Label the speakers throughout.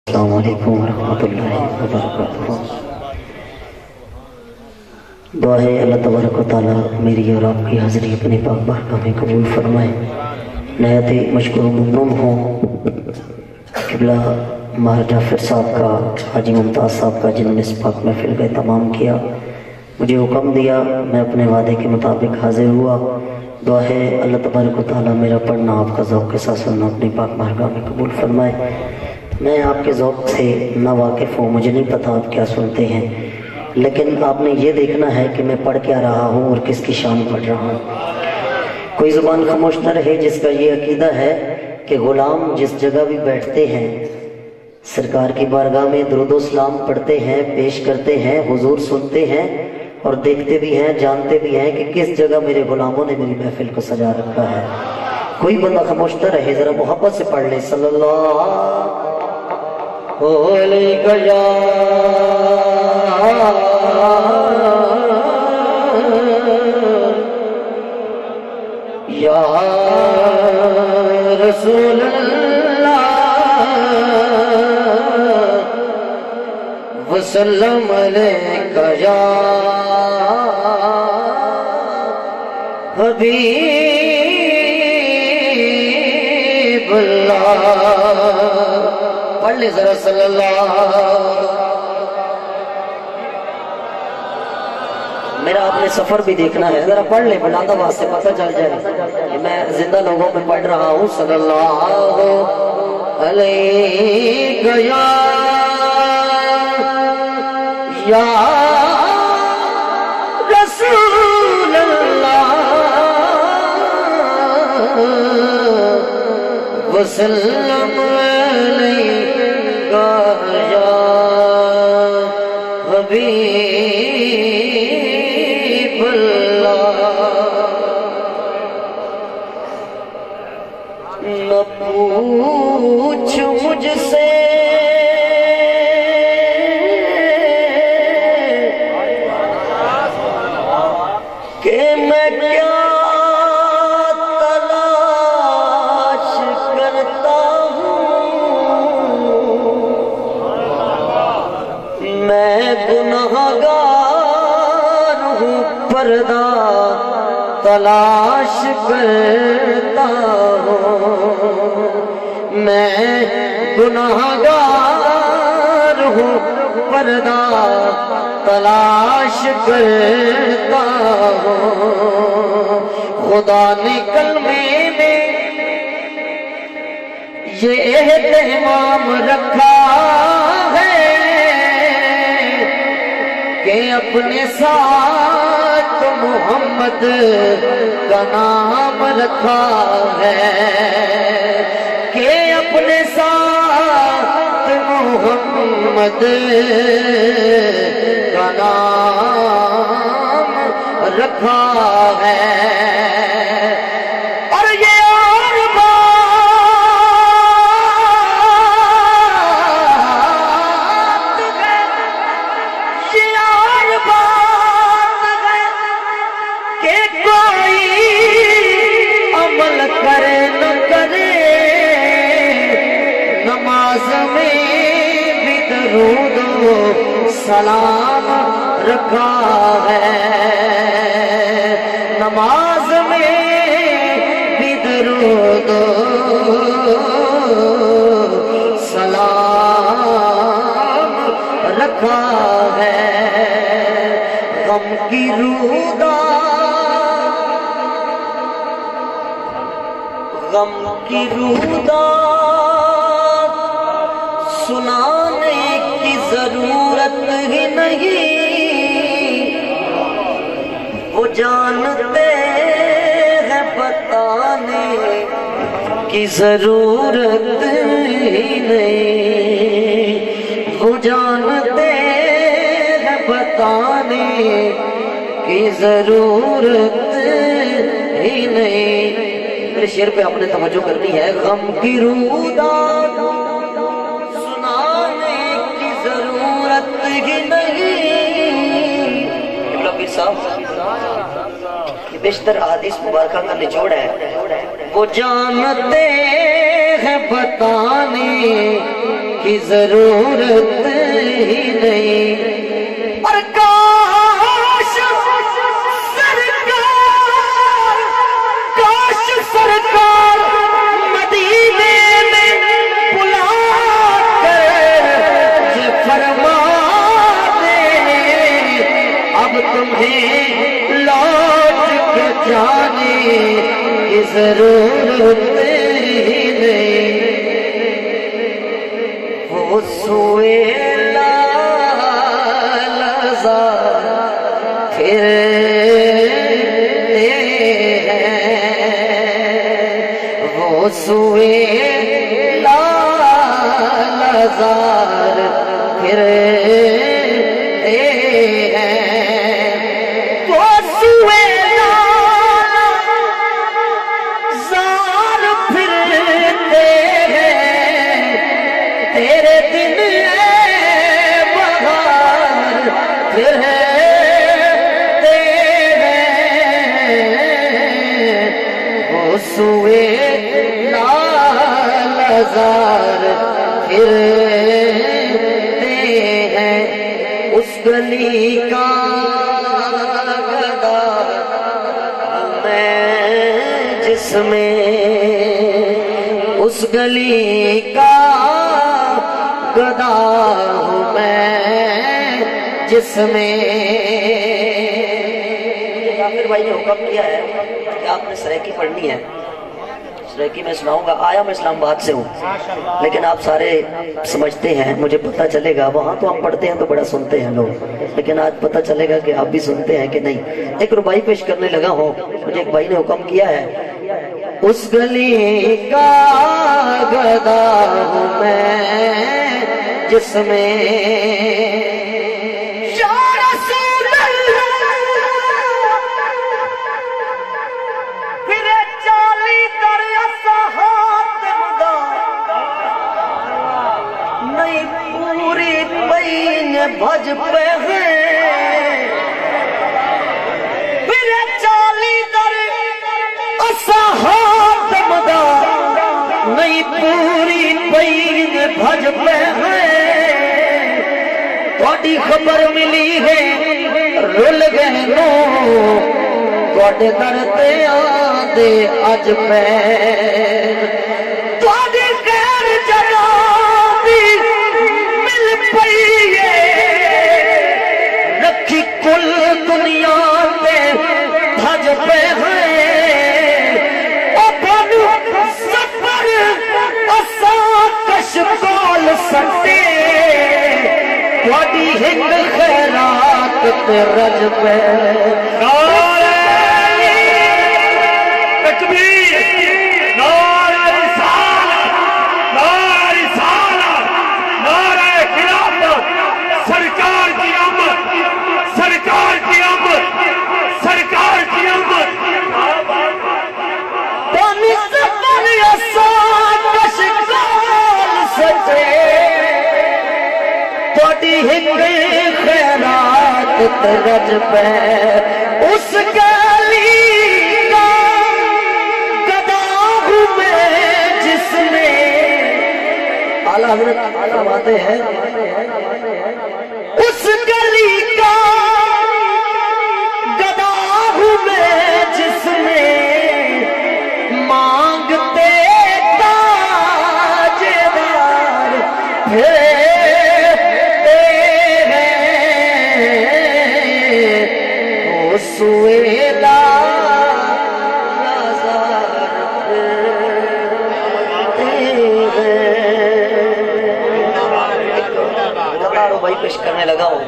Speaker 1: السلام علیکم ورحمۃ اللہ وبرکاتہ۔ دعا ہے اللہ تبارک و تعالیٰ میری اور آپ کی حاضری اپنے پاک بارگاہ میں قبول فرمائے۔ نہایت مشکور و ممنون ہوں قبلہ ماہر جعفر صاحب کا، حاجی ممتاز صاحب کا، جنہوں نے اس پاک محفل کا اہتمام کیا، مجھے حکم دیا، میں اپنے وعدے کے مطابق حاضر ہوا۔ دعا ہے اللہ تبارک و تعالیٰ میرا پڑھنا آپ کا ذوق کے ساتھ سننا اپنے پاک بارگاہ میں قبول فرمائے۔ میں آپ کے ذوق سے نہ واقف ہوں، مجھے نہیں پتا آپ کیا سنتے ہیں، لیکن آپ نے یہ دیکھنا ہے کہ میں پڑھ کیا رہا ہوں اور کس کی شان پڑھ رہا ہوں۔ کوئی زبان خاموش نہ رہے جس کا یہ عقیدہ ہے کہ غلام جس جگہ بھی بیٹھتے ہیں سرکار کی بارگاہ میں درود و سلام پڑھتے ہیں، پیش کرتے ہیں، حضور سنتے ہیں اور دیکھتے بھی ہیں، جانتے بھی ہیں کہ کس جگہ میرے غلاموں نے میری محفل کو سجا رکھا ہے۔ کوئی بندہ خاموش نہ رہے، ذرا محبت سے پڑھ لے صلی اللہ علیہ یا رسول اللہ وسلم علیکہ یا حبیب اللہ۔ پڑھ لے ذرا صلی اللہ۔ میرا آپ نے سفر بھی دیکھنا ہے، ذرا پڑھ لے بلند آواز سے، پتہ چل جائے کہ میں زندہ لوگوں میں پڑھ رہا ہوں۔ صلی اللہ علیہ یا رسول اللہ وسلم علیکہ یا حبیب اللہ۔ نہ پوچھ مجھ سے کہ میں کیا تلاش کرتا ہوں، میں گناہگار ہوں، پردہ تلاش کرتا ہوں، میں گناہگار ہوں، پردہ تلاش کرتا ہوں۔ خدا نے کلمے میں یہ اہتمام رکھا ہے کہ اپنے ساتھ محمد کا نام رکھا ہے، کہ اپنے ساتھ محمد کا نام رکھا ہے۔ اور یہ اور بات ہے، یہ اور بات ہے کہ کوئی عمل کرے نہ کرے، نماز میں بھی درود و سلام رکھا ہے، نماز میں بھی درود و سلام رکھا ہے۔ غم کی رودات، غم کی رودات سنانے کی ضرورت ہی نہیں، وہ جانتے ہیں بتانے کی ضرورت ہی نہیں، وہ جانتے ہیں بتانے کی ضرورت ہی نہیں۔ میرے شعر پہ آپ نے توجہ کرنی ہے۔ غم کی رودات سنانے کی ضرورت ہی نہیں۔ صاحب بیشتر احادیث مبارکہ کا نچوڑ ہے، وہ جانتے ہیں بتانے کی ضرورت ہی نہیں، اور کاش سرکار مدینے میں بلا کر یہ فرما دے، اب تمہیں لوٹ کے جانے کی ضرورت ہی نہیں۔ وہ سوئے لازا پھرتے ہیں، وہ سوئے لازار پھرتے ہیں، وہ سوئے لازار پھرتے ہیں، تیرے دن بہار پھرتے ہیں، وہ سوئے لازار پھرتے ہیں۔ اس گلی کا گدا میں جس میں، اس گلی کا گدا ہوں میں جس میں، جعفر بھائی نے حکم کیا ہے کہ آپ نے سریکی پڑھنی ہے۔ سریکی میں سناؤں گا، آیا میں اسلام آباد سے ہوں لیکن آپ سارے سمجھتے ہیں، مجھے پتہ چلے گا، وہاں تو ہم پڑھتے ہیں تو بڑا سنتے ہیں لوگ، لیکن آج پتہ چلے گا کہ آپ بھی سنتے ہیں کہ نہیں۔ ایک ربائی پیش کرنے لگا ہوں، مجھے ایک بھائی نے حکم کیا ہے، اس گلی کا گدا ہوں میں جس میں، یا رسول اللہ پھرے چالی در اصحاب مدا، نہیں پوری پین بھج پہ ہیں، پھرے چالی در اصحاب مدا، نہیں پوری پین بھج پہ ہیں، تھوڑی خبر ملی ہے رول گئے نو، تھوڑے درتے آدھے اج پیر، تھوڑی غیر جنابی مل پئیے، رکھی کل دنیا میں بھج پہ ہیں، او بھنو سفر اسا کشکول سٹے، تھوڑی ہنگ خیرات تے رج پہ، نعرہ تکبیر، نعرہ رسالت، نعرہ رسالت، نعرہ خلافت، سرکار کی آمد، سرکار کی آمد، سرکار کی آمد، بانی سفر اسا کشکول سٹے، تھوڑی ہنگ خیرات تے رج پہ، اس گلی کا گدا ہوں میں جس میں، اعلیٰ حضرت فرماتے ہیں، اس گلی کا گدا ہوں میں جس میں، مانگتے تاجدار پھرتے ہیں، وہ سوئے لازار پھرتے ہیں۔ گدارو بھائی پیش کرنے لگا ہوں،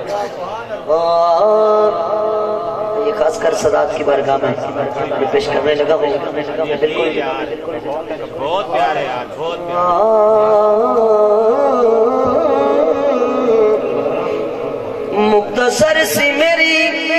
Speaker 1: یہ خاص کر سادات کی بارگاہ میں یہ پیش کرنے لگا ہوں، بالکل
Speaker 2: بہت پیارے یار، بہت
Speaker 1: مختصر سی میری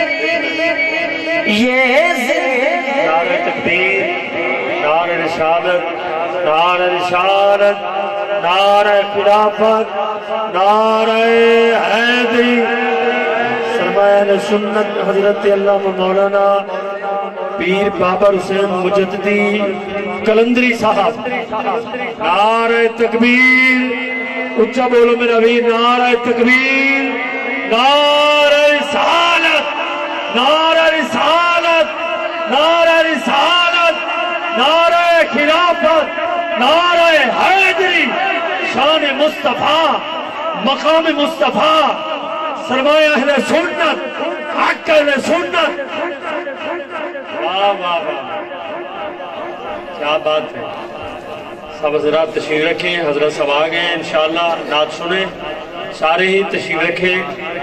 Speaker 1: یہ
Speaker 2: نعرہ تکبیر، نعرہ رسالت، نعرہ رسالت، نعرہ خلافت، نعرہ حیدری، سرمایہ سنت حضرت علامہ مولانا پیر بابر حسین مجددی کلندری صاحب، نعرہ تکبیر، اچھا بولو میرا ویر نعرہ تکبیر نعرہ رسالت نعرہ رسالت نعرہ رسالت نعرہ خلافت نعرہ حیدری شان مصطفیٰ مقام مصطفیٰ سرمایہ اہل سنت حق اہل سنت واہ واہ واہ کیا بات ہے سب حضرات تشریف رکھیں حضرت سب آ گئے انشاءاللہ نعت سنیں سارے ہی تشریف رکھیں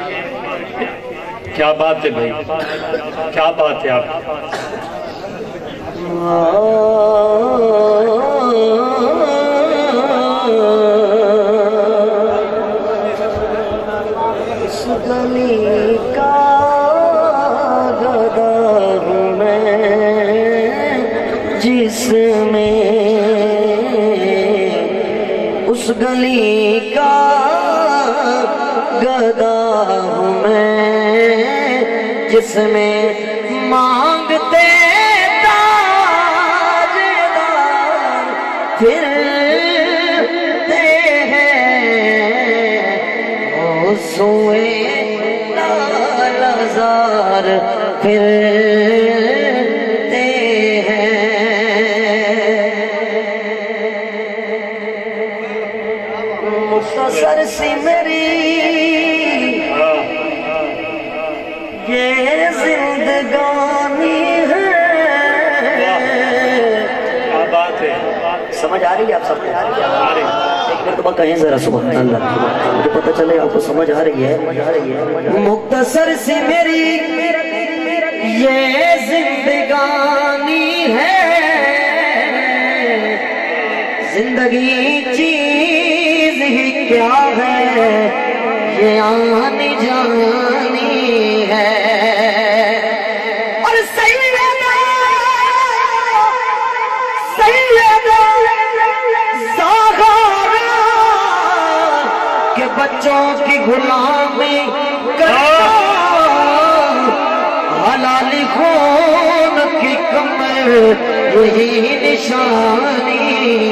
Speaker 2: کیا بات ہے بھائی کیا بات ہے آپ
Speaker 1: اس گلی کا گدا ہوں میں جس میں اس گلی کا گدا ہوں میں جس میں مانگتے تاجدار پھرتے ہیں وہ سوئے لالزار پھرتے ہیں مختصر سی میری یہ زندگانی ہے
Speaker 2: کیا بات ہے
Speaker 1: سمجھ آ رہی ہے آپ سب کو ایک مرتبہ کہیں ذرا سبحان اللہ مجھے پتہ چلے آپ کو سمجھ آ رہی ہے مختصر سی میری یہ زندگانی ہے زندگی چیز ہی کیا ہے یہ آنی جانی ہے اور سیدہ زہرا کے بچوں کی غلامی کرتا حلالی خون کی کمر یہی نشانی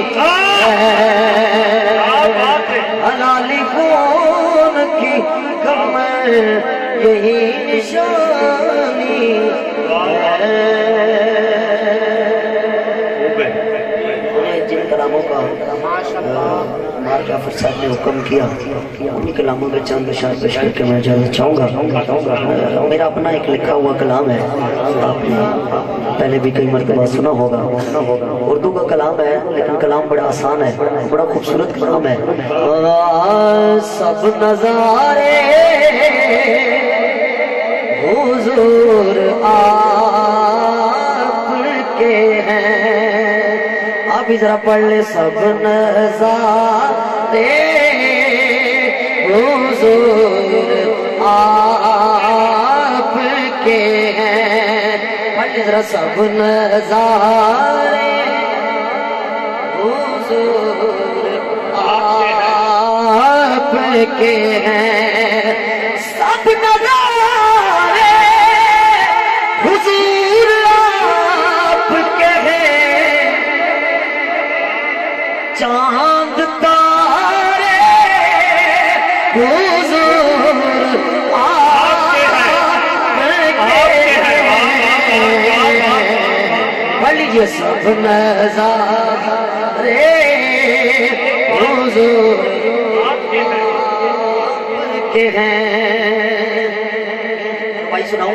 Speaker 1: حلالی خون کی کمر یہی نشانی جن کلاموں کا مار جعفر صاحب نے حکم کیا انہی کلاموں میں چند اشعار پیش کر کے میں اجازت چاہوں گا میرا اپنا ایک لکھا ہوا کلام ہے آپ نے پہلے بھی کئی مرتبہ سنا ہوگا اردو کا کلام ہے لیکن کلام بڑا آسان ہے بڑا خوبصورت کلام ہے سب نظارے حضور آپ کے ہیں آپ بھی ذرا پڑھ لے سب نظارے حضور آپ کے ہیں پڑھ لے ذرا سب نظارے حضور آپ کے ہیں سب نظارے حضور آپ کے ہیں چاند تارے حضور آپ کے ہیں پڑھ لیجئے سب نظارے حضور کے ہیں بھائی سناؤں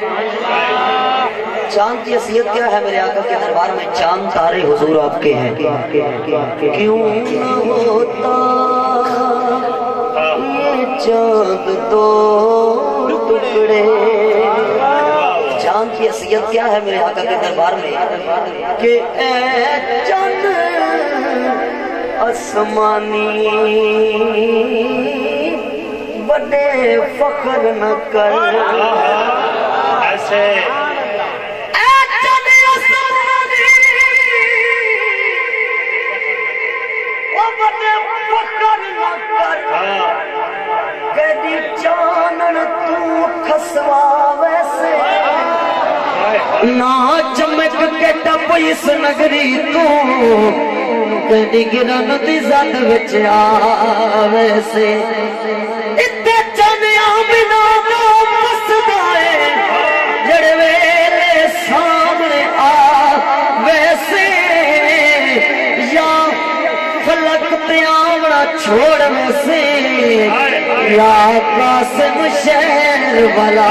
Speaker 1: چاند کی حیثیت کیا ہے میرے آقا کے دربار میں چاند تارے حضور آپ کے ہیں کیوں نہ ہوتا یہ چاند دو ٹکڑے چاند کی حیثیت کیا ہے میرے آقا کے دربار میں کہ اے چاند آسمانی بڑے فخر نہ کر
Speaker 2: ایسے
Speaker 1: چانن تو کھسوا ویسے نہ چمک کے ٹپ اس نگری تو کدی گرن دی زد وچ آوے سے اتے چنیا بنا دا مسدا ہے جڑے ویلے سامنے آوے سے یا فلک تے آوڑا چھوڑ میں سے یا قاسم شہر والا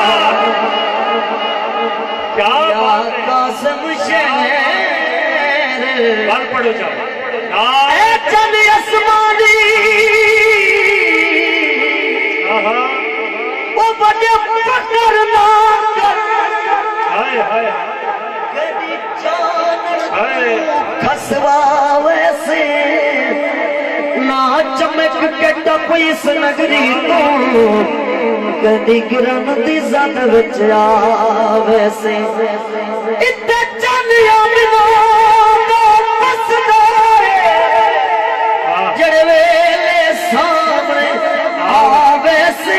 Speaker 1: یا قاسم شہر
Speaker 2: بال پڑھو جاؤ
Speaker 1: اے چند اسمانی وہ بڑے پکر نہ کر کدی چاند کھسوا ویسے نہ چمک کے ٹپ اس نگری تو کدی گرن دی زد وچ آوے سے اتے چانیا بنا جڑے ویلے سامنے آوے سے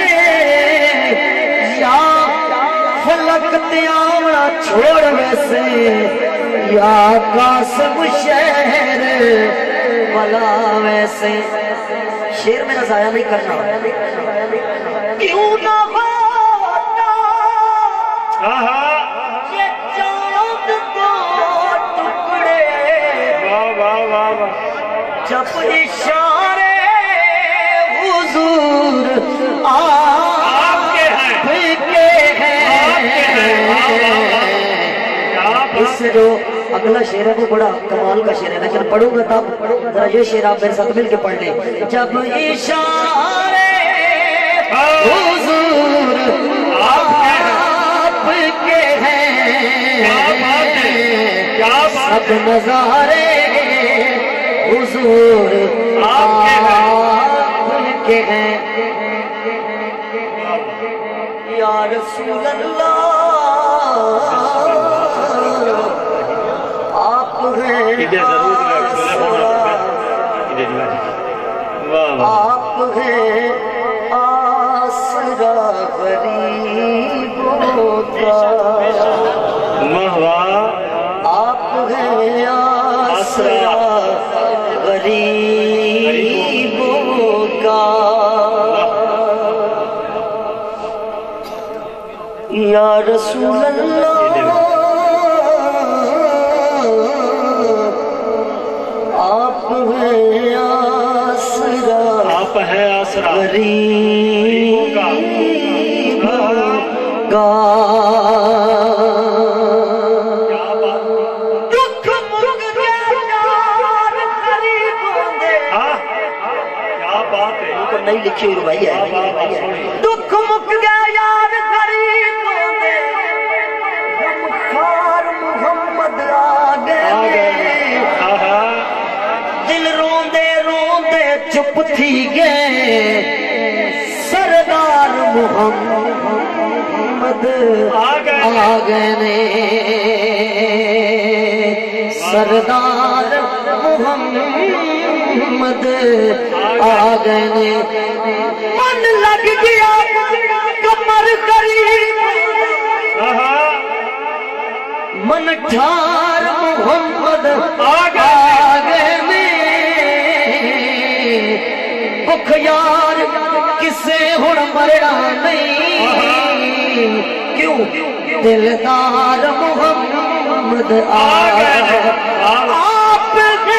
Speaker 1: یا فلک تے آوڑا چھوڑ ویسے یا قاسم شہر والا ویسے شیر میرا ضائع نہیں کرنا کیوں نہ ہوتا یہ چاند کو ٹکڑے جب اشارے حضور آپ کے ہیں اس سے جو اگلا شعر ہے وہ بڑا کمال کا شعر ہے لیکن پڑھوں گا تب ذرا یہ شعر آپ میرے ساتھ مل کے پڑھ لیں جب اشارے حضور آپ کے ہیں سب نظارے حضور آپ کے ہیں یا رسول اللہ آپ ہیں آپ ہیں آسرا غریبوں کا آپ ہیں آسرا غریبوں کا یا رسول اللہ آپ ہیں آسرا غریبوں کا نہیں لکھی ہوئی بھائی ہے دکھ مک گیا یار غریب ہوندے غمخوار محمد آ گئے دل روندے روندے چپ تھی گئے سردار محمد آ گئے سردار محمد آ گئے من لگ گیا کمر قریب من ٹھار محمد آ گئے بخ یار کسے ہن مرنا نہیں کیوں دلدار محمد آ گئے آپ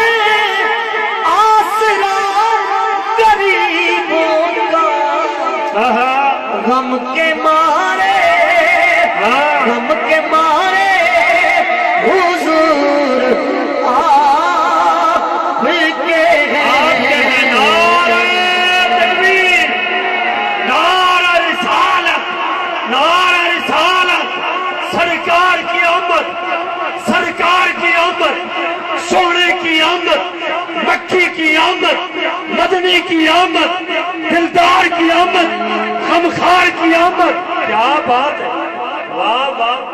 Speaker 1: غم کے مارے حضور آپ کے ہیں
Speaker 2: نعرہ تکبیر نعرہ رسالت سرکار کی آمد سونے کی آمد مکی کی آمد مدنی کی آمد دلدار کی آمد غمخوار کی آمد کیا بات ہے واہ واہ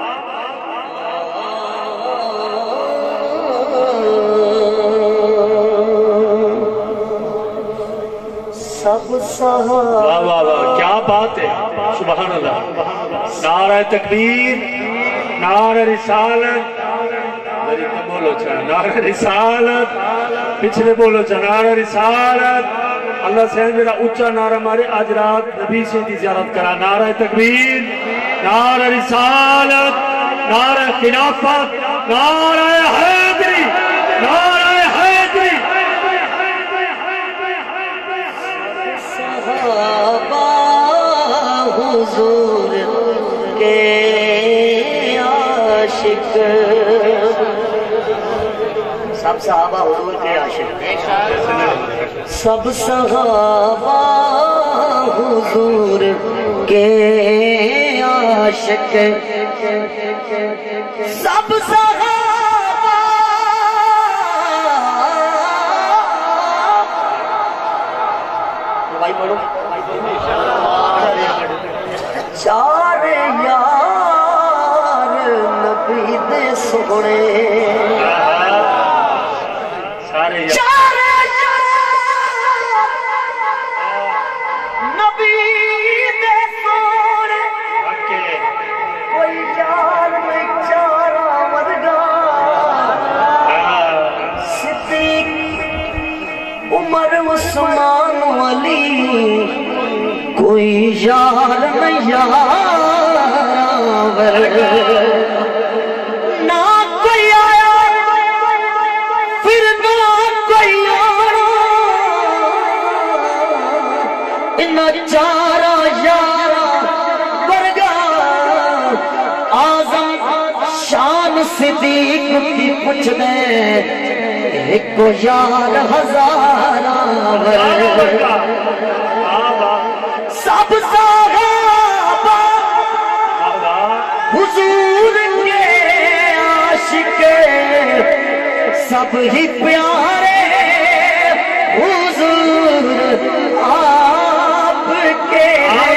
Speaker 2: واہ واہ واہ کیا بات ہے سبحان اللہ نعرہ تکبیر نعرہ رسالت बोलो चाहे नारा रिसालत, पिछले बोलो चाहे नारा रिसालत। अल्लाह से मेरा ऊंचा नारा मारे आज रात नबी से दी ज़ियारत करा। नारा तकबीर, नारा रिसालत, नारा खिलाफत, नारा हैदरी, नारा हैदरी।
Speaker 1: सहाबा हुजूर के आशिक, सब सहाबा हुजूर के आशिक, सब सहाबा हुजूर के आशिक, सब सहाबा भाई पढ़ो चार यार नबी दे सोने, चार नबी दे सोने, कोई यार में चारा वर्गा, सिद्दीक उमर उस्मान अली, कोई यार में यार ना कोई आया फिर ना कोई आना, इन चारा यारा वर्गा आजम शान सिद्दीक की पूछ दे, एक यार हजारा वर्गा, सब सहाबा हुजूर के आशिक, सब ही प्यारे हुजूर आपके,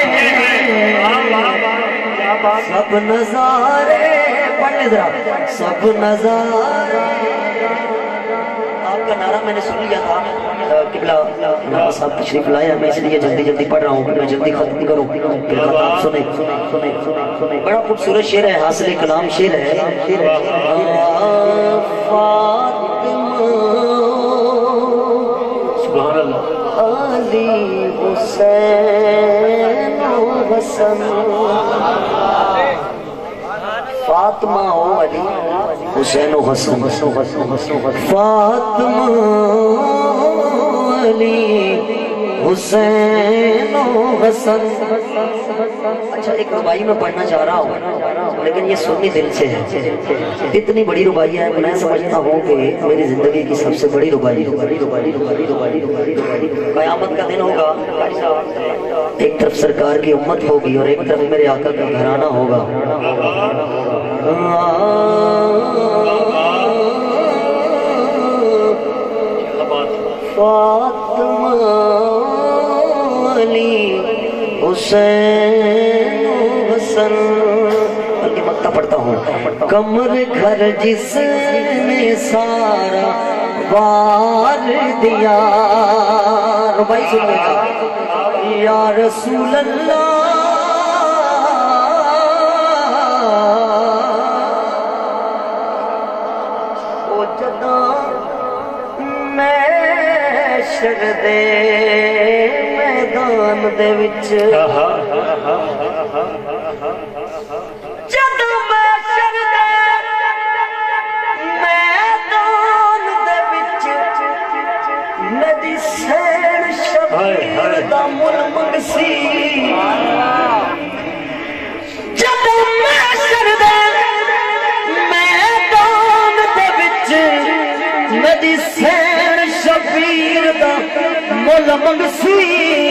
Speaker 1: सब नजारे पढ़ने जरा, सब नजारे। आपका नारा मैंने सुन लिया था किबला साहब तशरीफ लाया, मैं इसलिए जल्दी जल्दी पढ़ रहा हूँ, मैं जल्दी खत्म करूँ। सुने सुने सुने, बड़ा खूबसूरत शेर है, हासिल कलाम शेर है। अली हुसैन हसन, फातिमा ओ अली हुसैन हसन, फातिमा अली हुसैन हसन। अच्छा एक रुबाई में पढ़ना चाह रहा हूँ, लेकिन ये सुननी दिल से है। इतनी बड़ी रुबाई है, मैं समझता हूँ कि मेरी जिंदगी की सबसे बड़ी रुबाई। कयामत का दिन होगा, एक तरफ सरकार की उम्मत होगी और एक तरफ मेरे आका का घराना होगा। फातिमा अली हुसैन हसन, बल्कि मक्ता पढ़ता हूँ। कमर घर जिसने सारा वार दिया, रुबाई सुनिएगा। या रसूल अल्लाह ओ जदा मैशर दे मैदान दे विच, जदा मैशर दे मैदान दे विच नदी सैन शबीर दा मुल मंगसी, जदा मैशर दे मैदान दे विच नदी सैन शबीर दा मुल मंगसी,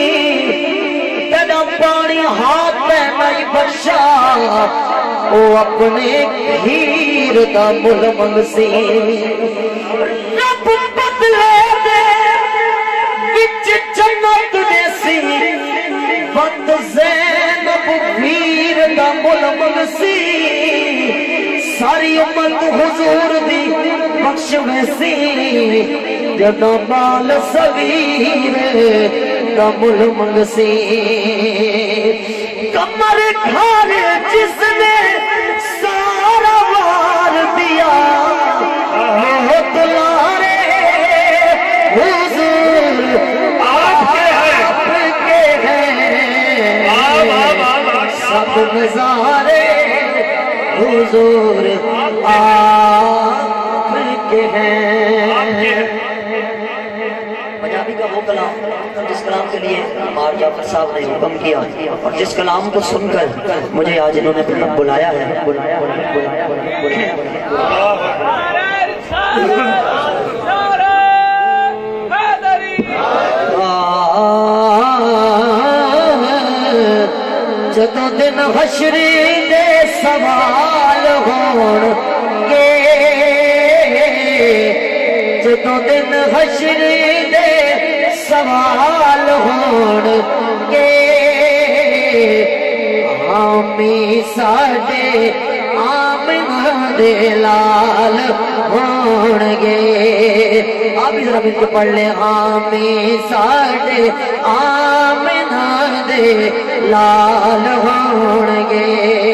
Speaker 1: तेरा पानी हाथ नहीं बख्शा ओ अपने खीर दा मुल मंगसी। रब बदले दे विच जन्नत देसी, बंद ज़ैनब वीर दा मुल मंगसी, सारी उम्मत हुजूर दी बख्श वैसी, जदा बाल सगीर दा मुल मंगसी। कमर घर जिसने सारा वार दिया, سب نظارے حضور آپ کے ہیں۔ پنجابی کا وہ کلام جس کلام کے لیے مار جعفر صاحب نے حکم کیا اور جس کلام کو سن کر مجھے آج انہوں نے بلایا ہے، جدوں دن حشری دے سوال ہون گے، جدوں دن حشری دے سوال ہون گے، آمی ساڈے آمنہ دے لال ہون گے۔ آپ بھی ذرا مل کے پڑھ لیں، آمی ساڈے آمنہ دے لال ہون گے۔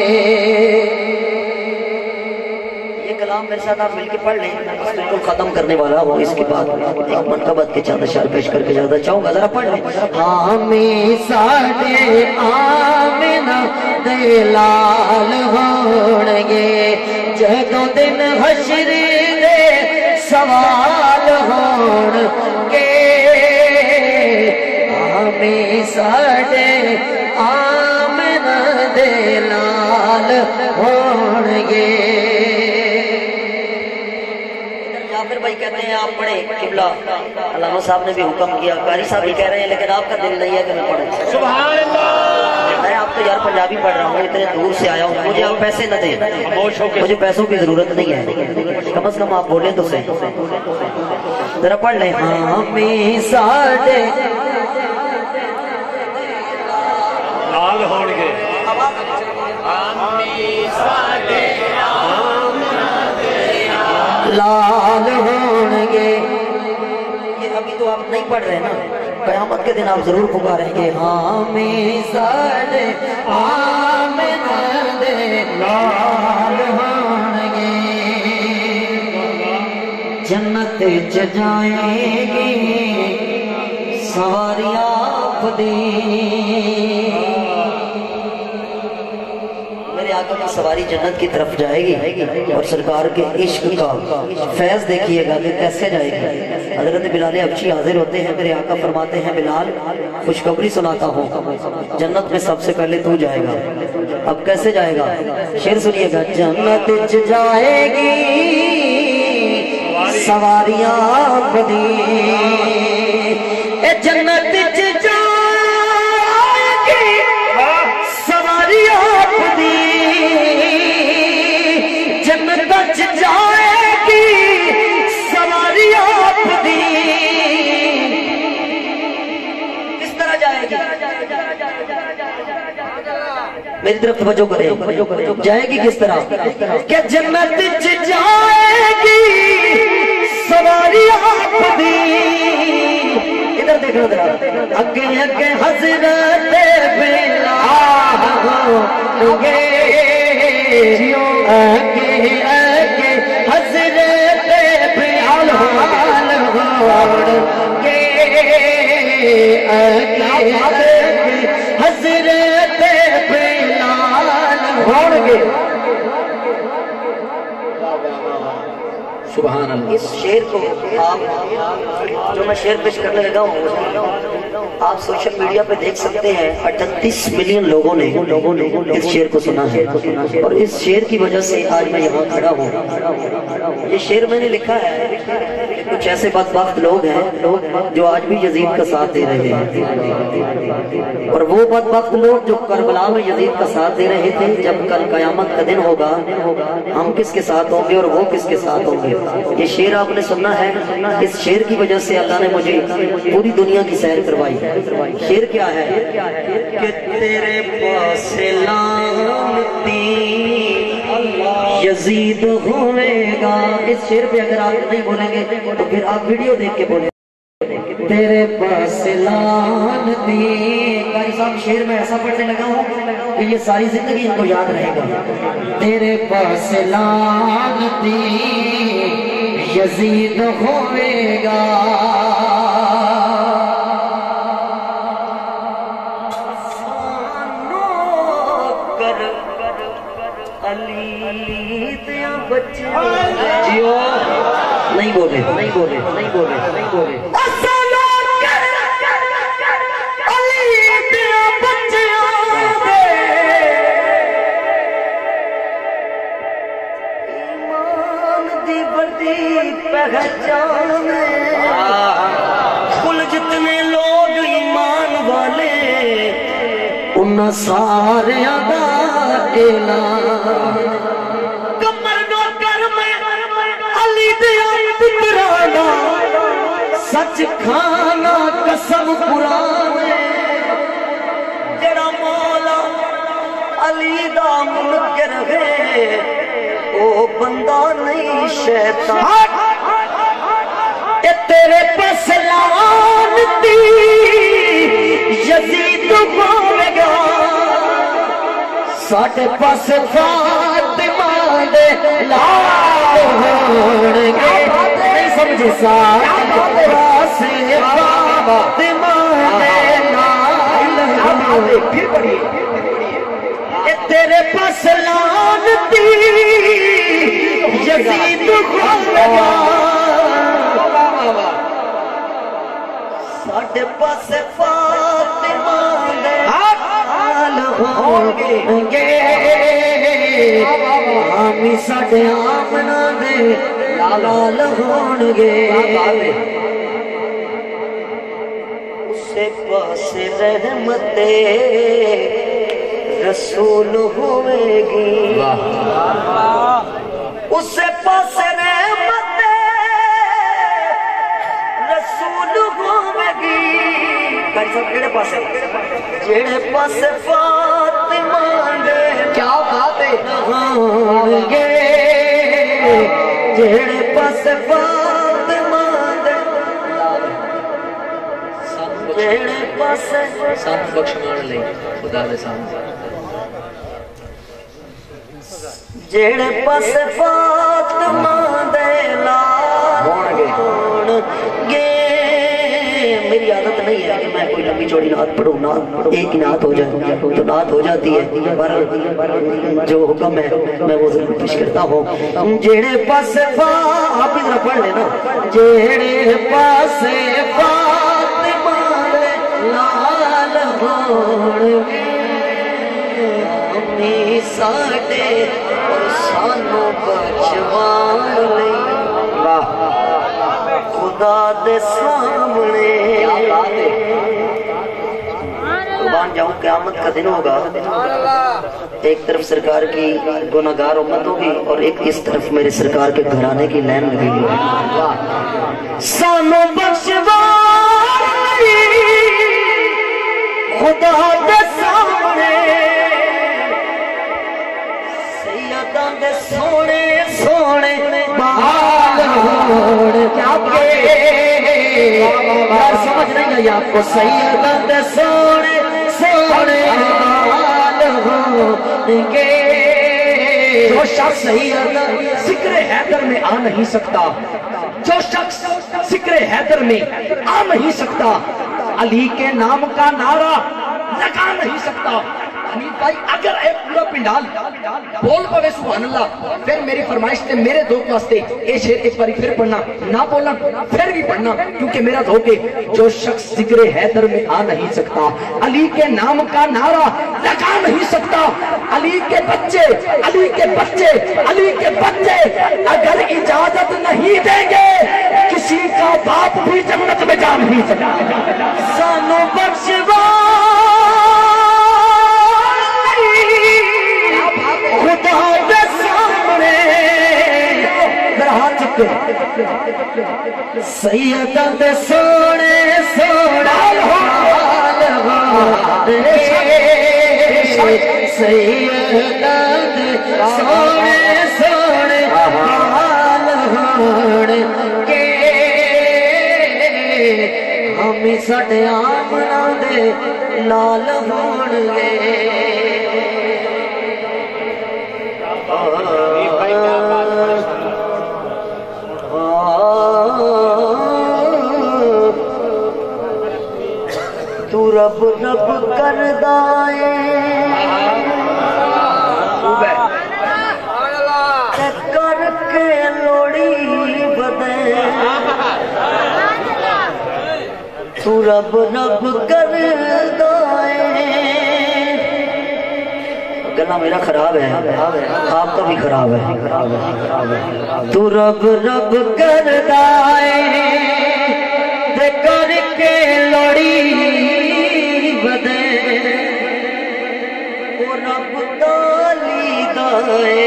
Speaker 1: یہ کلام میرے ساتھ آپ مل کے پڑھ لیں، میں بس بالکل ختم کرنے والا ہوں۔ اس کے بعد ایک منقبت کے چند اشعار پیش کر کے زیادہ چاہوں گا، ذرا پڑھ لیں۔ آمی ساڈے آمنہ دے لال ہون گے، جدوں دن حشری دے سوال ہون گے، آمی ساڈے آمنہ دے لال ہون گے۔ جعفر بھائی کہتے ہیں آپ پڑھیں، قبلہ علامہ صاحب نے بھی حکم کیا، قاری صاحب بھی کہہ رہے ہیں لیکن آپ کا دل نہیں ہے کہ میں پڑھیں۔ سبحان اللہ۔ میں آپ تو یار پنجابی پڑھ رہا ہوں، اتنے دور سے آیا ہوں، مجھے آپ پیسے نہ دیں، مجھے پیسوں کی ضرورت نہیں ہے، کم از کم آپ بولیں تو صحیح، ذرا پڑھ لیں۔ آمی ساڈے
Speaker 2: لال ہون گے،
Speaker 1: لال ہون گے۔ یہ ابھی تو آپ نہیں پڑھ رہے نا، قیامت کے دن آپ ضرور پکاریں گے، آمی ساڈے آمنہ دے لال ہون گے، جنت چ جائیں گی سواری آپ دی۔ آقا کی سواری جنت کی طرف جائے گی اور سرکار کے عشق کا فیض دیکھیے گا کہ کیسے جائے گی۔ حضرت بلال حبشی حاضر ہوتے ہیں، میرے آقا فرماتے ہیں بلال خوشخبری سناتا ہوں، جنت میں سب سے پہلے تو جائے گا۔ اب کیسے جائے گا؟ شعر سنیے گا، جنت چ جائے گی سواریاں آپ دی، اے جنت چ جائے گی سواریاں آپ دی، جنت چ جائے گی سواری آپ دی۔ کس طرح جائے گی؟ میری طرف توجہ کریں، جائے گی کس طرح کہ جنت چ جائے گی سواری آپ دی۔ ادھر دیکھ لو ذرا، اگے اگے حضرت بلال ہوں گے، اگے اگے حضرت بلال ہوں گے، اگے اگے حضرت بلال ہوں گے۔ سبحان اللہ۔ اس شعر کو آپ جو میں شعر پیش کرنے لگا ہوں آپ سوشل میڈیا پہ دیکھ سکتے ہیں، 38 ملین لوگوں نے اس شعر کو سنا ہے، اور اس شعر کی وجہ سے آج میں یہاں کھڑا ہوں۔ یہ شعر میں نے لکھا ہے، کچھ ایسے بدبخت لوگ ہیں جو آج بھی یزید کا ساتھ دے رہے ہیں، اور وہ بدبخت لوگ جو کربلا میں یزید کا ساتھ دے رہے تھے، جب کل قیامت کا دن ہوگا ہم کس کے ساتھ ہوں گے اور وہ کس کے ساتھ ہوں گے۔ یہ شعر آپ نے سننا ہے، اس شعر کی وجہ سے اللہ نے مجھے پوری دنیا کی سیر کروائی۔ شعر کیا ہے کہ تیرے پاس لانتی یزید ہوئے گا۔ اس شعر پہ اگر آپ نہیں بولیں گے تو پھر آپ ویڈیو دیکھ کے بولیں، تیرے پاس لانتی۔ قاری صاحب شعر میں ایسا پڑھنے لگا ہوں کہ یہ ساری زندگی ان کو یاد رہے گا، تیرے پاس لانتی یزید ہوئے گا، کر علی دیا بچے جیو نہیں بولے نہیں بولے نہیں بولے نہیں بولے علی دیا بچے ایمان دی بڑی پہچان کل جتنے لوگ ایمان والے ان سارے دا اعلان کمر نو کر میں علی دیا پترانا سچ کھانا قسم قرآن جڑا مولا علی دا منکر ہے او بندہ نہیں شیطان اے تیرے پاس لعنتی یزید ہوے گا ساڈے پاس فاطمہ دے لال ہون گے نہیں سمجھے ساڈے پاس فاطمہ دے لال ہون گے پھر پڑھیے اے تیرے پاس لعنتی یزید ہوے گا ساڈے پاس فاطمہ دے لال ہون گے ہمیں ساڈے آمنہ دے لال ہون گے اسے پاس رحمت رسول ہوئے گی اسے پاس رحمت رسول ہوئے گی جڑے پاس فاطمہ دے کیا بات ہے ہوں گے جڑے پاس فاطمہ دے جڑے پاس
Speaker 3: ساتھ بخش مان لے خدا دے سامنے
Speaker 1: جڑے پاس فاطمہ دے لال ہون گے میری عادت نہیں ہے کہ میں کوئی لمبی چوڑی نعت پڑھوں ایک ہی نعت ہو جائے تو نعت ہو جاتی ہے جو حکم ہے میں وہ ضرور پیش کرتا ہوں جڑے پاس آپ ادھر پڑھ لینا جڑے پاس فاطمہ دے لال ہون گے امی ساڈے اور سانو بچوان لئی خدا دے سامنے قربان جاؤں قیامت کا دن ہوگا ایک طرف سرکار کی گناہگار امت ہوگی اور ایک اس طرف میرے سرکار کے گھرانے کی لائن لگی ہوگی سانو بخشوان خدا دے سامنے سیداں دے سونے سونے بحال ہون گے سمجھ نہیں آئی آپ کو سیداں دے سونے سونے بحال ہون گے جو شخص سیداں ذکر حیدر میں آ نہیں سکتا جو شخص ذکر حیدر میں آ نہیں سکتا علی کے نام کا نعرہ لگا نہیں سکتا حمید بھائی اگر اے پورا پنڈال بول پوے سبحان اللہ پھر میری فرمائش تے میرے دوست واسطے اے شعر ایک باری پھر پڑھنا نہ بولنا پھر بھی پڑھنا کیونکہ میرا دھوک ہے جو شخص ذکر حیدر میں آ نہیں سکتا علی کے نام کا نعرہ لگا نہیں سکتا علی کے بچے علی کے بچے علی کے بچے اگر اجازت نہیں دیں گے کسی کا باپ بھی جنت میں جا نہیں سکتا سانو بخشوا خدا دے سامنے ہاتھ چکے سیداں دے سونے سونا حال ہون سیداں دے سونے سونے حال ہون کے ہمیں ساڈے آمنا دے لال ہون گے تو رب رب کر دائے رب رب کردا ہے. گلا میرا خراب ہے، آپ کا بھی خراب ہے. تو رب رب کردا ہے تے کر کے لوڑی بدے، او رب تالی دائے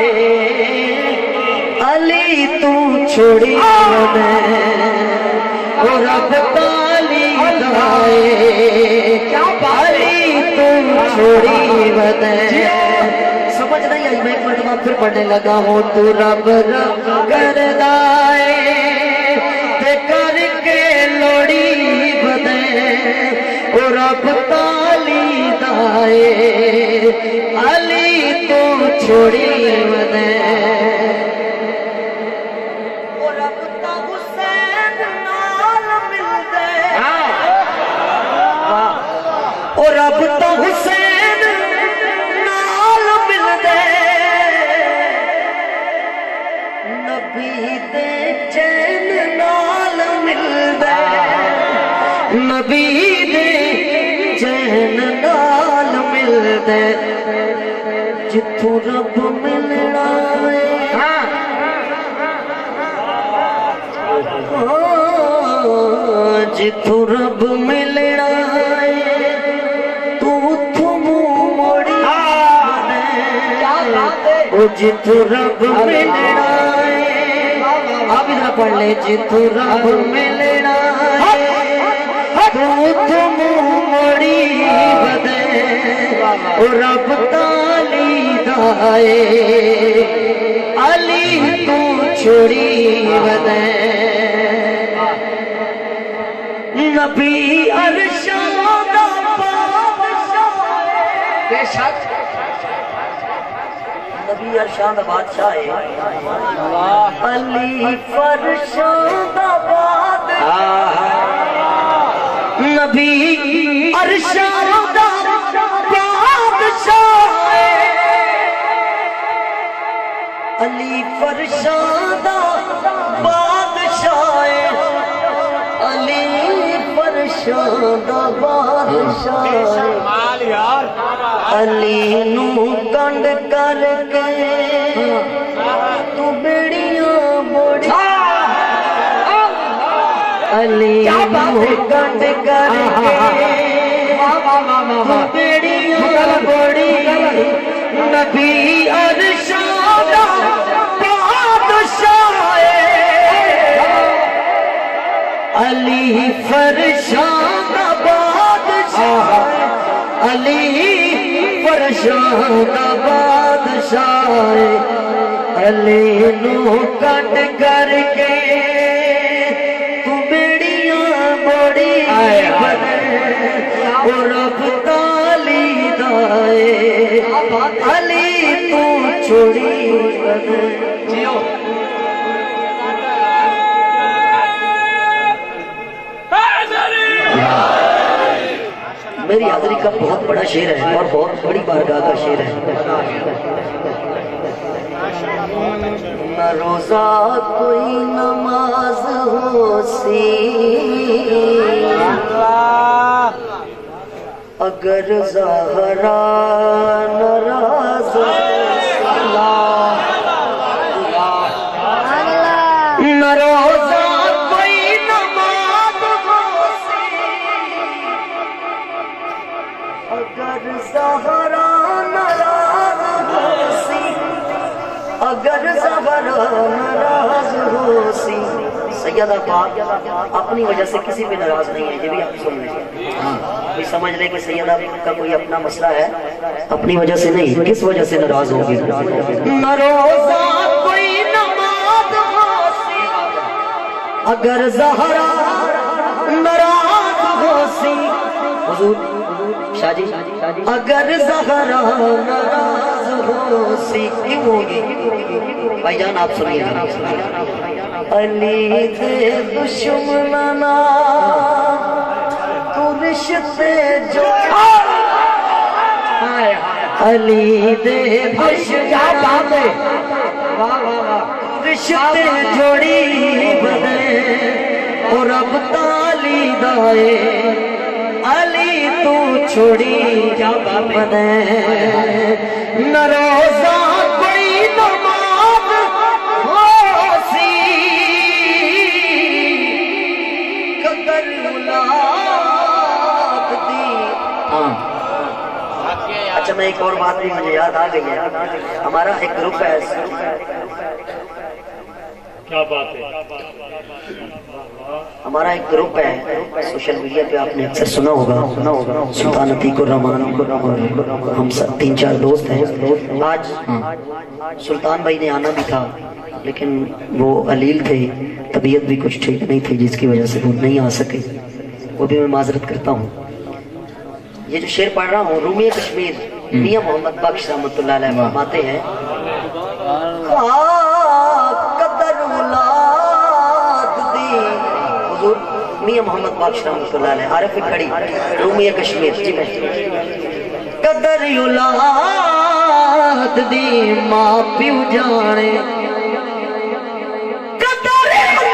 Speaker 1: علی تو چھوڑی بدے، او رب تالی دائے علی تو چھوڑی بدے. سمجھ نہیں آئی، میں ایک مرتبہ پھر پڑھنے لگا ہوں. تو رب رب کردا ہے تے کر کے لوڑی بدے، او رب تالی دائے علی تو چھوڑی بدے. او رب تا حسین نال مل دے، او رب تا حسین نال مل دے، نبی دے چین نال مل دے، نبی دے چین نال مل دے. جتھوں رب ملنا ہے جتھوں رب ملنا ہے تو اتھوں منہ موڑی بدے، او جتھوں رب ملنا ہے آپ ادھر پڑھ لیں. جتھوں رب ملنا ہے تو اتھوں منہ موڑی بدے، او رب تالی دائے علی تو چھوڑی بدے. نبی عرشاں دا بادشاہ ہے، بے شک نبی عرشاں دا بادشاہ ہے، علی فرشاں دا بادشاہ ہے. نبی عرشاں دا بادشاہ ہے، علی فرشاں دا بادشاہ ہے، علی فرشاں دا بادشاہ ہے. علی نو کنڈ کر کے تو بیڑیاں بوڑی، علی نو کنڈ کر کے تو بیڑیاں بوڑی. نبی عرشاں دا بادشاہ ہے، علی فرشاں دا بادشاہ ہے، علی فرشاں دا بادشاہ ہے. علی نو کٹ کر کے تو بیڑیاں بوڑی بدے، او رب تالی دائے علی تو چھوڑی بدے. میری حاضری کا بہت بڑا شعر ہے اور بہت بڑی بارگاہ کا شعر ہے. نہ روزہ کوئی نماز ہو سی اگر زہرا ناراض ہو، نہ روزہ کوئی نماز ہو سی اگر زہرا ناراض ہو سی، اگر زہرا ناراض ہو سی. سیدہ پاک اپنی وجہ سے کسی بھی ناراض نہیں ہے، یہ بھی آپ سن لیں. کوئی سمجھ لے کہ سیدہ کا کوئی اپنا مسئلہ ہے، اپنی وجہ سے نہیں، کس وجہ سے ناراض ہوگی. نہ روزہ کوئی نماز ہو سی اگر زہرا ناراض ہو سی. حضور شاہ جی اگر زہرا ناراض ہو سی کیوں ہوگی؟ بھائی جان آپ سنیے. علی دے دشمنانا تو رشتے جو، علی دے دشمنانا رشتے جوڑی بدے، اور اب تال अली दाए अली तू छोड़ी क्या बने न रोजा कोई नमाज हो सी कदर मुलाद दी। अच्छा मैं एक और बात भी मुझे याद आ गई है, हमारा एक ग्रुप है।
Speaker 2: क्या बात है?
Speaker 1: हमारा एक ग्रुप है सोशल मीडिया पे, आपने अक्सर सुना होगा सुल्तान अतीकुर रहमान, और हम सब 3-4 दोस्त हैं। आज सुल्तान भाई ने आना भी था लेकिन वो अलील थे, तबीयत भी कुछ ठीक नहीं थी जिसकी वजह से वो नहीं आ सके, वो भी मैं माजरत करता हूँ। ये जो शेर पढ़ रहा हूँ रूमी कश्मीर मियां मोहम्मद बख्श रहमतुल्लाह अलैह फरमाते हैं, कदर औलाद दी। हुजूर मियां मोहम्मद बख्श रहमतुल्लाह अलैह आरिफ खड़ी रूमी कश्मीर जी में, कदर औलाद दी मां प्यू जाने, कदर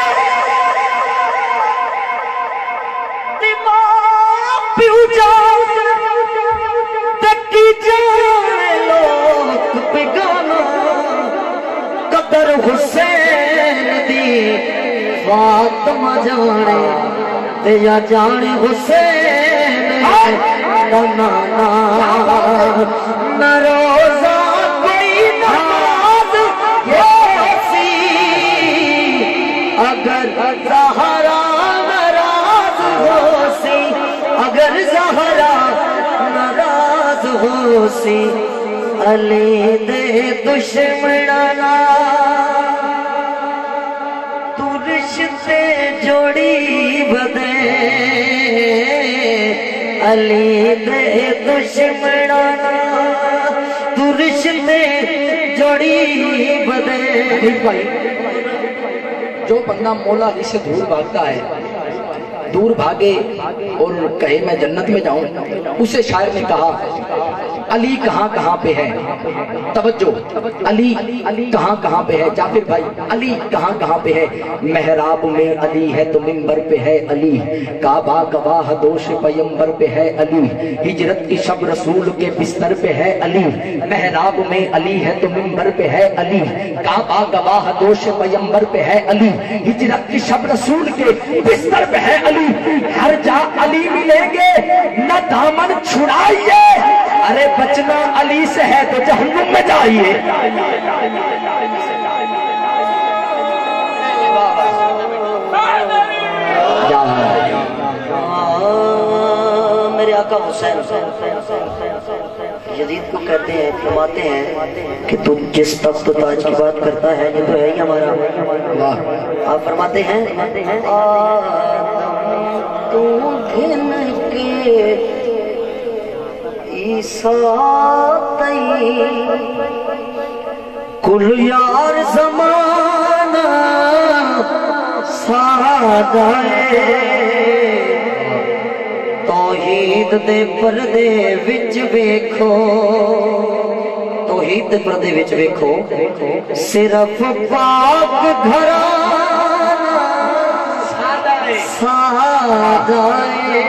Speaker 1: मां प्यू जाने तकी जाने लोग बेगाना, कदर हुसैन दी फातिमा जाने ते या जाने हुसैन दा नाना, न रोजा कोई नमाज होसी अगर ज़हरा नाराज होसी, अगर ज़हरा नाराज होसी अली दे दुश्मना तू रिश्ते जोड़ी बदे, अली दे दुश्मना तू रिश्ते जोड़ी बदे।
Speaker 4: भाई जो बंदा मौला अली से दूर भागता है, दूर भागे और कहे मैं जन्नत में जाऊं, उसे शायर ने कहा अली कहाँ कहाँ पे है, तवज्जो अली कहाँ कहाँ पे है। जाफिर भाई अली कहाँ कहाँ पे है, मेहराब में अली है तो मिंबर पे है अली, काबा गवाह दोष पैगंबर पे है अली, हिजरत की शब रसूल के बिस्तर पे है अली, मेहराब में अली है तो मिंबर पे है अली, काबा गवाह दोष पैगंबर पे है अली, हिजरत की शब रसूल के बिस्तर पे है अली, हर जा अली मिलेंगे न दामन छुड़ाइए, अरे बचना अली से है तो जहन्नुम में जाइए।
Speaker 1: मेरे आका हुसैन यजीद को कहते हैं, फरमाते हैं कि तुम जिस तख्त ताज की बात करता है ये तो है ही हमारा। आप फरमाते हैं तू घिन के ईसा कुल यार ज़माना सादाए, तौहीद दे पर्दे विच वेखो, तौहीद दे पर्दे विच वेखो सिर्फ पाक घराना सादाए,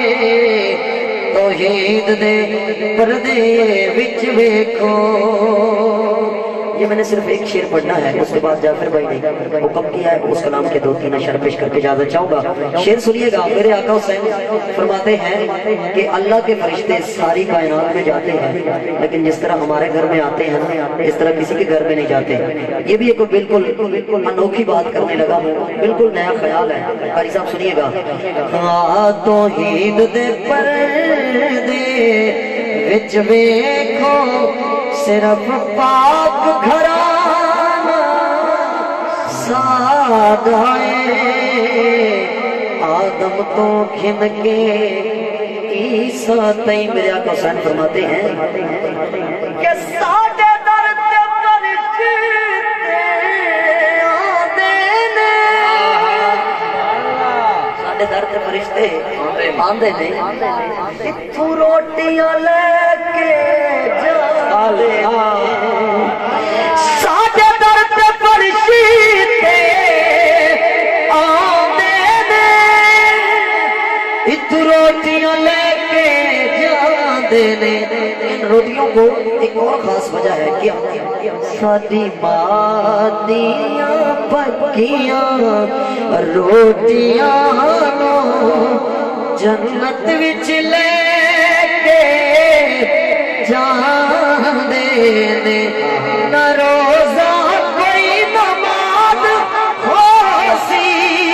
Speaker 1: तौहीद दे पर्दे विच वेखो। ये मैंने सिर्फ एक शेर पढ़ना है, उसके बाद जाफिर भाई ने हुक्म किया है उस कलाम के 2-3 अशर पेश करके इजाजत चाहूंगा। शेर सुनिएगा। मेरे आका हुसैन फरमाते हैं कि अल्लाह के फरिश्ते सारी कायनात में जाते हैं, लेकिन जिस तरह हमारे घर में आते हैं इस तरह किसी के घर में नहीं जाते। ये भी एक बिल्कुल अनोखी बात करने लगा हूँ, बिल्कुल नया ख्याल है। कारी साहब सुनिएगा। तौहीद दे पर्दे विच वेखो सिर्फ पाक घराना सादाए, आदम तो घिन के ईसा तई। मेरे आका हुसैन फरमाते हैं कि साडे दर ते फरिश्ते आंदे ने, साडे दर ते फरिश्ते आंदे ने, इत्थों रोटियां लेके जांदे, साडे दर ते फरिश्ते आंदे ने, دے نے ان روٹیوں کو ایک اور خاص وجہ ہے کہ سادی مادیاں پکیاں روٹیاں نو جنت وچ لے کے جان دے نے نہ روزہ کوئی نماز ہو سی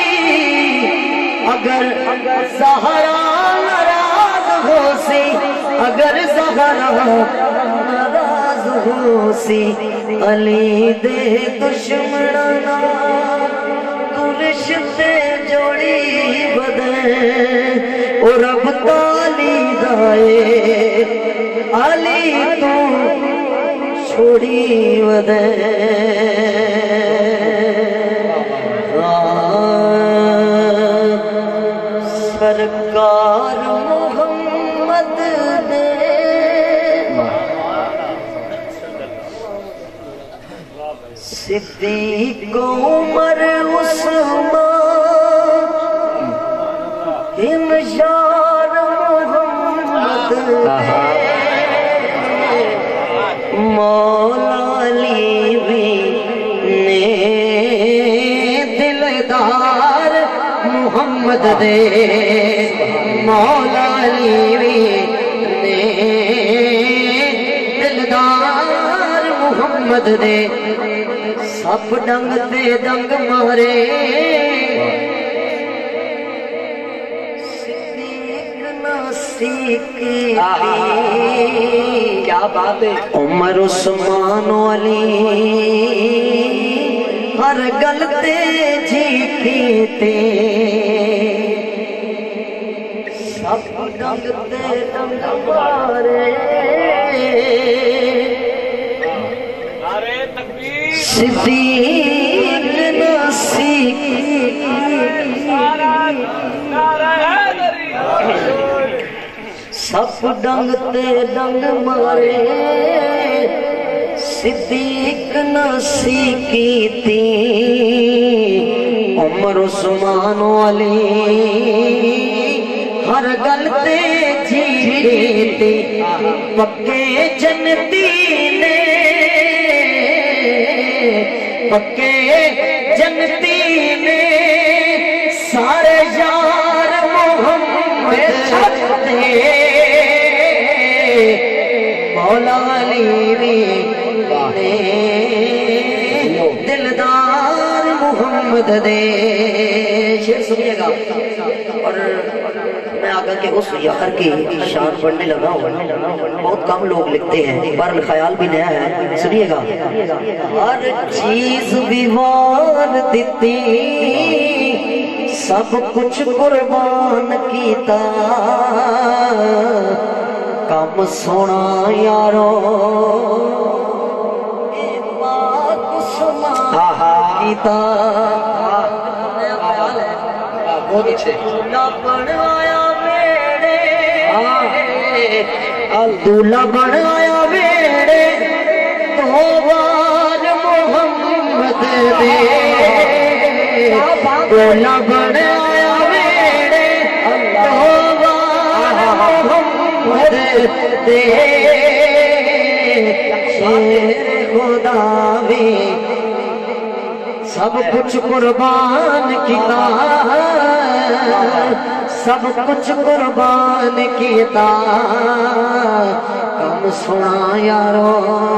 Speaker 1: اگر زہرا ناراض ہو سی اگر زہرا ناراض ہو سی علی دے دشمناں تو رشتے جوڑی بدے او رب تالی دائے علی تو چھوڑی بدے سرکار محمد دے صدیق عمر عثمان انشار محمد دے مولا علی بھی نے دلدار محمد دے مولا علی بھی نے دلدار محمد دے سب ڈنگ تے ڈنگ مارے صدیق ناسیک
Speaker 4: کیا بات ہے
Speaker 1: عمر عثمان علی ہر گل تے جی کیتے سب ڈنگ تے ڈنگ مارے صدیق ناسیک سب ڈنگ تے ڈنگ مارے صدیق ناسیکی تھی عمر عثمان علی ہر گل تے جی تے پکے جنتی نے پکے جنتی نے سارے یار محمد دے مولا علی نے دلدار محمد دے شعر سنیے گا اور میں آگا کہ اس یار کی شان پڑھنے لگا ہوں بہت کم لوگ لکھتے ہیں پر خیال بھی نیا ہے سنیے گا ہر چیز بیوار دیتی سب کچھ قربان کیتا کم سونا یارو اے پاک سمان کیتا
Speaker 4: بہت اچھے
Speaker 1: بنایا میرے دولہ بنایا میرے دو بار محمد دے دولہ بنایا میرے دو بار محمد دے شیر خدا بھی سب کچھ قربان کیتا سب کچھ قربان کیتا کم سنا یارو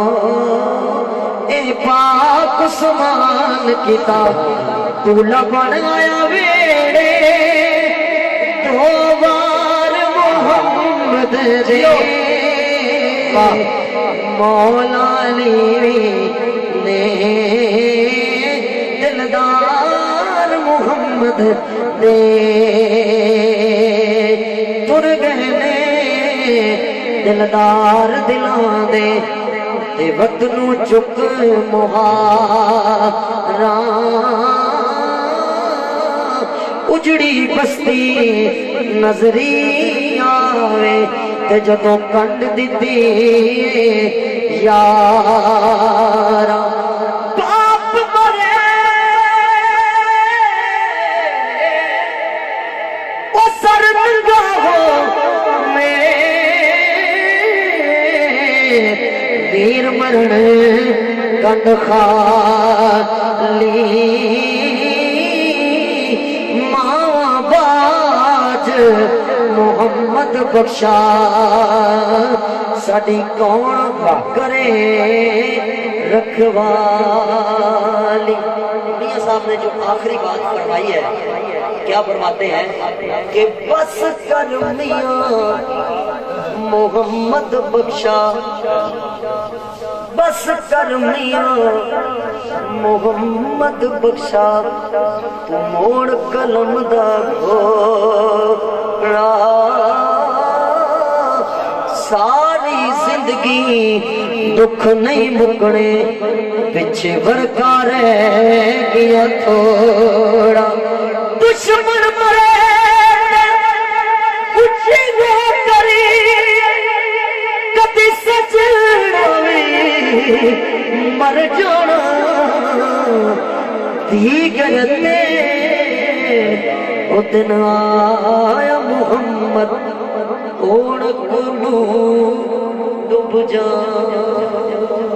Speaker 1: اے پاک سمان کیتا دولہ بنایا ویڑے دو بار محمد دے مولا علی نے دلدار محمد دے تر گہنے دلدار دلان دے وطنو چک مہاران اجڑی بستی نظری آوے تے جدوں کنڈ دیتی یارا باپ مرے او سر ننگا ہو میں वीर मरने कंड खाली मां बाज मोहम्मद बख्शा साडी कौन करे रखवाली। मियां साहब ने जो आखिरी बात फरमाई है, क्या फरमाते हैं कि बस कर मियां मोहम्मद बख्शा, बस कर मियां मोहम्मद बख्शा, तू मोड़ कलम दा घोड़ा, सारी जिंदगी दुख नहीं मुकने, पिछे वर्का रह गया थोड़ा। दुश्मन मरे कुछ वो करी, कभी सच मर जाना धी करते ओ दिन आया मुहम्मद ओढ़ को डूब जा।